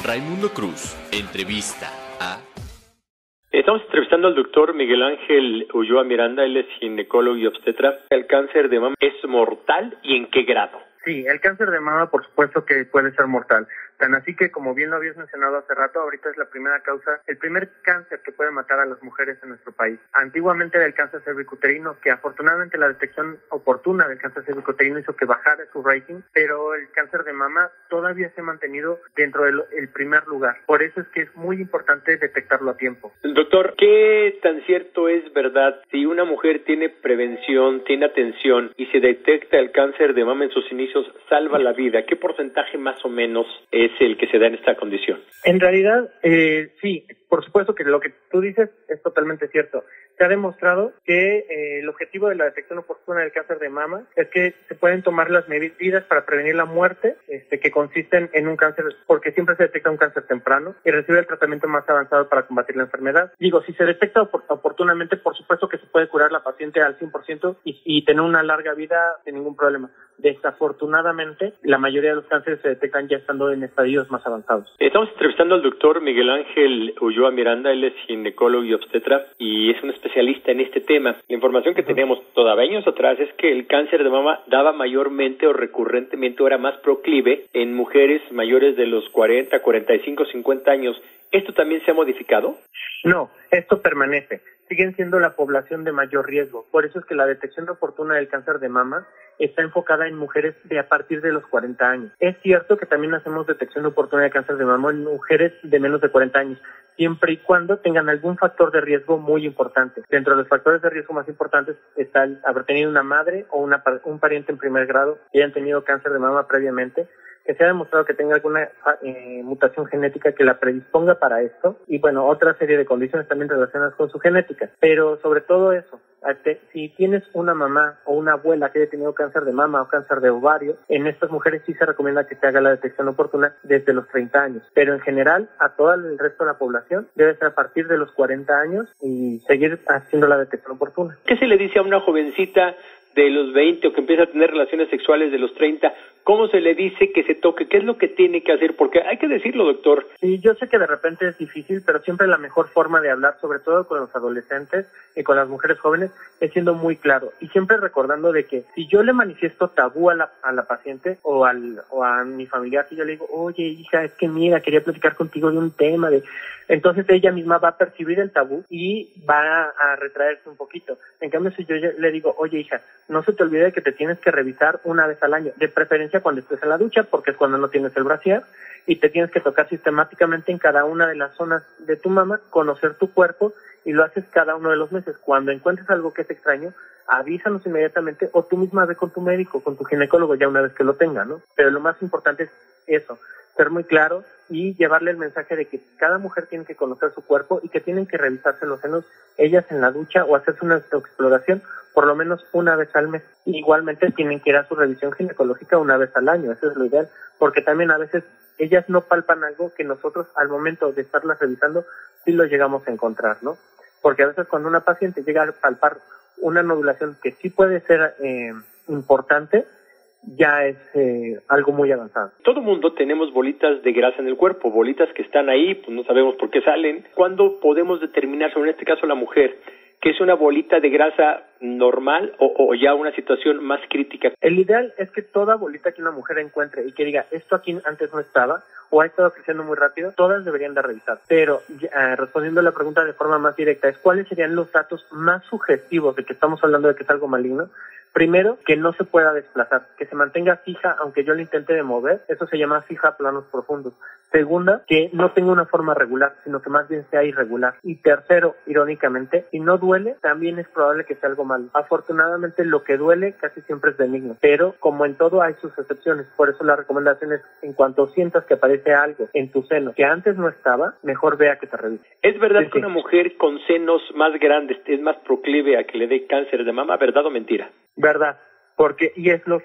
Raimundo Cruz, entrevista a... Estamos entrevistando al doctor Miguel Ángel Ulloa Miranda, él es ginecólogo y obstetra. ¿El cáncer de mama es mortal y en qué grado? Sí, el cáncer de mama por supuesto que puede ser mortal. Tan así que, como bien lo habías mencionado hace rato, ahorita es la primera causa, el primer cáncer que puede matar a las mujeres en nuestro país. Antiguamente era el cáncer cervicuterino, que afortunadamente la detección oportuna del cáncer cervicuterino hizo que bajara su rating, pero el cáncer de mama todavía se ha mantenido dentro del primer lugar. Por eso es que es muy importante detectarlo a tiempo. Doctor, ¿qué tan cierto es verdad si una mujer tiene prevención, tiene atención y se detecta el cáncer de mama en sus inicios, salva la vida? ¿Qué porcentaje más o menos es el que se da en esta condición? En realidad, sí, por supuesto que lo que tú dices es totalmente cierto. Se ha demostrado que el objetivo de la detección oportuna del cáncer de mama es que se pueden tomar las medidas para prevenir la muerte, que consisten en un cáncer, porque siempre se detecta un cáncer temprano y recibe el tratamiento más avanzado para combatir la enfermedad. Digo, si se detecta oportunamente, por supuesto que se puede curar la paciente al 100% y tener una larga vida sin ningún problema. Desafortunadamente, la mayoría de los cánceres se detectan ya estando en estadios más avanzados. Estamos entrevistando al doctor Miguel Ángel Ulloa Miranda, él es ginecólogo y obstetra y es un especialista en este tema. La información que teníamos todavía años atrás es que el cáncer de mama daba mayormente o recurrentemente o era más proclive en mujeres mayores de los 40, 45, 50 años. ¿Esto también se ha modificado? No, esto permanece. Siguen siendo la población de mayor riesgo. Por eso es que la detección oportuna del cáncer de mama está enfocada en mujeres de a partir de los 40 años. Es cierto que también hacemos detección oportuna de cáncer de mama en mujeres de menos de 40 años, siempre y cuando tengan algún factor de riesgo muy importante. Dentro de los factores de riesgo más importantes está el haber tenido una madre o un pariente en primer grado que hayan tenido cáncer de mama previamente, que se ha demostrado que tenga alguna mutación genética que la predisponga para esto, y bueno, otra serie de condiciones también relacionadas con su genética. Pero sobre todo eso, si tienes una mamá o una abuela que haya tenido cáncer de mama o cáncer de ovario, en estas mujeres sí se recomienda que se haga la detección oportuna desde los 30 años. Pero en general, a todo el resto de la población debe ser a partir de los 40 años y seguir haciendo la detección oportuna. ¿Qué se le dice a una jovencita de los 20 o que empieza a tener relaciones sexuales de los 30, ¿cómo se le dice que se toque? ¿Qué es lo que tiene que hacer? Porque hay que decirlo, doctor. Sí, yo sé que de repente es difícil, pero siempre la mejor forma de hablar, sobre todo con los adolescentes y con las mujeres jóvenes, es siendo muy claro y siempre recordando de que si yo le manifiesto tabú a la paciente o a mi familiar, si yo le digo, oye hija, es que mira, quería platicar contigo de un tema, entonces ella misma va a percibir el tabú y va a retraerse un poquito. En cambio, si yo le digo, oye hija, no se te olvide que te tienes que revisar una vez al año, de preferencia cuando estés en la ducha, porque es cuando no tienes el brasier, y te tienes que tocar sistemáticamente en cada una de las zonas de tu mama, conocer tu cuerpo, y lo haces cada uno de los meses. Cuando encuentres algo que es extraño, avísanos inmediatamente, o tú misma ve con tu médico, con tu ginecólogo, ya una vez que lo tenga, ¿no? Pero lo más importante es eso, ser muy claro y llevarle el mensaje de que cada mujer tiene que conocer su cuerpo y que tienen que revisarse los senos ellas en la ducha o hacerse una autoexploración por lo menos una vez al mes. Igualmente tienen que ir a su revisión ginecológica una vez al año, eso es lo ideal, porque también a veces ellas no palpan algo que nosotros al momento de estarlas revisando sí lo llegamos a encontrar, ¿no? Porque a veces cuando una paciente llega a palpar una nodulación que sí puede ser importante, ya es algo muy avanzado. Todo mundo tenemos bolitas de grasa en el cuerpo, bolitas que están ahí, pues no sabemos por qué salen. ¿Cuándo podemos determinar, sobre en este caso la mujer, que es una bolita de grasa normal o ya una situación más crítica? El ideal es que toda bolita que una mujer encuentre y que diga, esto aquí antes no estaba o ha estado creciendo muy rápido, todas deberían de revisar. Pero respondiendo a la pregunta de forma más directa, ¿cuáles serían los datos más sugestivos de que estamos hablando de que es algo maligno? Primero, que no se pueda desplazar, que se mantenga fija aunque yo la intente de mover, eso se llama fija a planos profundos. Segunda, que no tenga una forma regular, sino que más bien sea irregular. Y tercero, irónicamente, si no duele, también es probable que sea algo malo. Afortunadamente, lo que duele casi siempre es benigno, pero como en todo hay sus excepciones, por eso la recomendación es, en cuanto sientas que aparece algo en tu seno que antes no estaba, mejor vea que te revise. ¿Es verdad que una mujer con senos más grandes es más proclive a que le dé cáncer de mama, verdad o mentira? Verdad, y es lógico.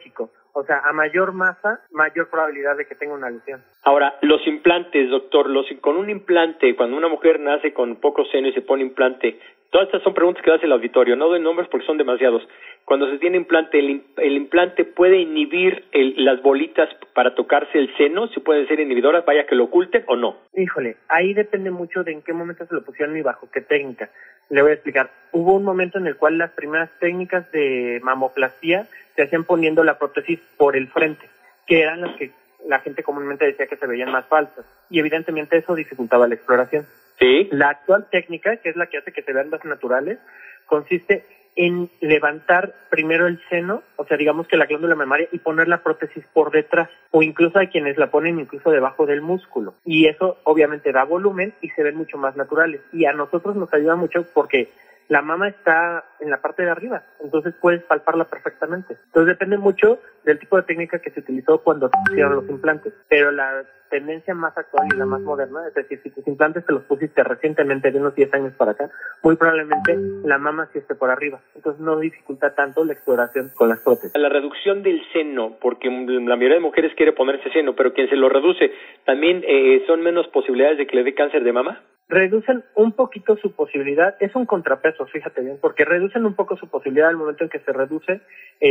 O sea, a mayor masa, mayor probabilidad de que tenga una lesión. Ahora, los implantes, doctor, con un implante, cuando una mujer nace con poco seno y se pone implante, todas estas son preguntas que hace el auditorio, no doy nombres porque son demasiados. Cuando se tiene implante, ¿el implante puede inhibir las bolitas para tocarse el seno? ¿Si pueden ser inhibidoras, vaya que lo oculten o no? Híjole, ahí depende mucho de en qué momento se lo pusieron y bajo qué técnica. Le voy a explicar. Hubo un momento en el cual las primeras técnicas de mamoplastía se hacían poniendo la prótesis por el frente, que eran las que la gente comúnmente decía que se veían más falsas. Y evidentemente eso dificultaba la exploración. Sí. La actual técnica, que es la que hace que se vean más naturales, consiste en levantar primero el seno, o sea, digamos que la glándula mamaria, y poner la prótesis por detrás, o incluso hay quienes la ponen incluso debajo del músculo. Y eso obviamente da volumen y se ven mucho más naturales. Y a nosotros nos ayuda mucho porque la mama está en la parte de arriba, entonces puedes palparla perfectamente. Entonces depende mucho del tipo de técnica que se utilizó cuando se pusieron los implantes. Pero la tendencia más actual y la más moderna, es decir, si tus implantes te los pusiste recientemente de unos 10 años para acá, muy probablemente la mama sí esté por arriba. Entonces no dificulta tanto la exploración con las prótesis. La reducción del seno, porque la mayoría de mujeres quiere ponerse seno, pero quien se lo reduce, ¿también son menos posibilidades de que le dé cáncer de mama? Reducen un poquito su posibilidad, es un contrapeso, fíjate bien, porque reducen un poco su posibilidad al momento en que se reduce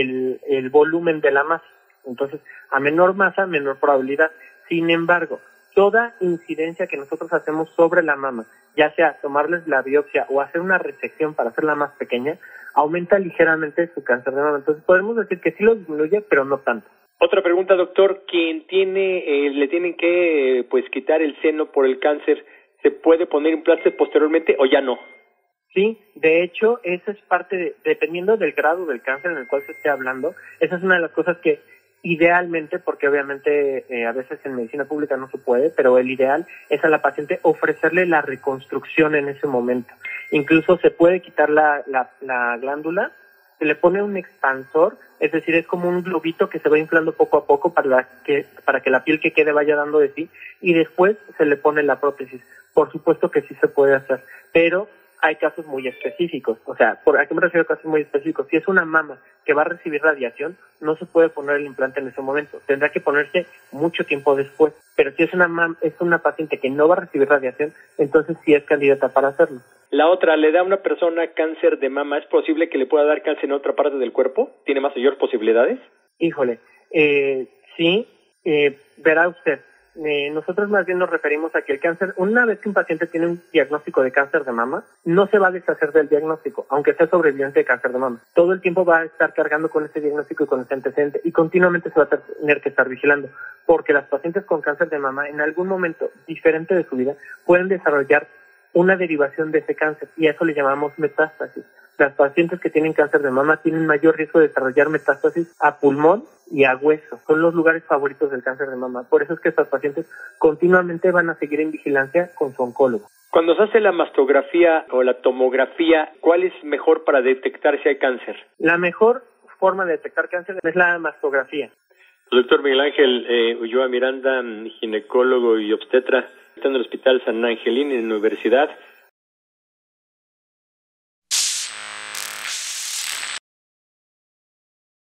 el volumen de la masa. Entonces, a menor masa, menor probabilidad. Sin embargo, toda incidencia que nosotros hacemos sobre la mama, ya sea tomarles la biopsia o hacer una resección para hacerla más pequeña, aumenta ligeramente su cáncer de mama. Entonces, podemos decir que sí lo disminuye, pero no tanto. Otra pregunta, doctor, quien le tienen que quitar el seno por el cáncer, ¿se puede poner implantes posteriormente o ya no? Sí, de hecho, esa es parte dependiendo del grado del cáncer en el cual se esté hablando, esa es una de las cosas que idealmente, porque obviamente a veces en medicina pública no se puede, pero el ideal es a la paciente ofrecerle la reconstrucción en ese momento. Incluso se puede quitar la glándula, se le pone un expansor, es decir, es como un globito que se va inflando poco a poco para que la piel que quede vaya dando de sí, y después se le pone la prótesis. Por supuesto que sí se puede hacer, pero hay casos muy específicos. O sea, ¿a qué me refiero a casos muy específicos? Si es una mama que va a recibir radiación, no se puede poner el implante en ese momento. Tendrá que ponerse mucho tiempo después. Pero si es una paciente que no va a recibir radiación, entonces sí es candidata para hacerlo. La otra, ¿le da a una persona cáncer de mama? ¿Es posible que le pueda dar cáncer en otra parte del cuerpo? ¿Tiene mayor posibilidades? Híjole, sí, verá usted. Nosotros más bien nos referimos a que el cáncer, una vez que un paciente tiene un diagnóstico de cáncer de mama, no se va a deshacer del diagnóstico, aunque sea sobreviviente de cáncer de mama. Todo el tiempo va a estar cargando con ese diagnóstico y con ese antecedente, y continuamente se va a tener que estar vigilando, porque las pacientes con cáncer de mama en algún momento diferente de su vida pueden desarrollar una derivación de ese cáncer, y a eso le llamamos metástasis. Las pacientes que tienen cáncer de mama tienen mayor riesgo de desarrollar metástasis a pulmón y a hueso. Son los lugares favoritos del cáncer de mama. Por eso es que estas pacientes continuamente van a seguir en vigilancia con su oncólogo. Cuando se hace la mastografía o la tomografía, ¿cuál es mejor para detectar si hay cáncer? La mejor forma de detectar cáncer es la mastografía. Doctor Miguel Ángel Ulloa Miranda, ginecólogo y obstetra, está en el Hospital San Angelín en la Universidad.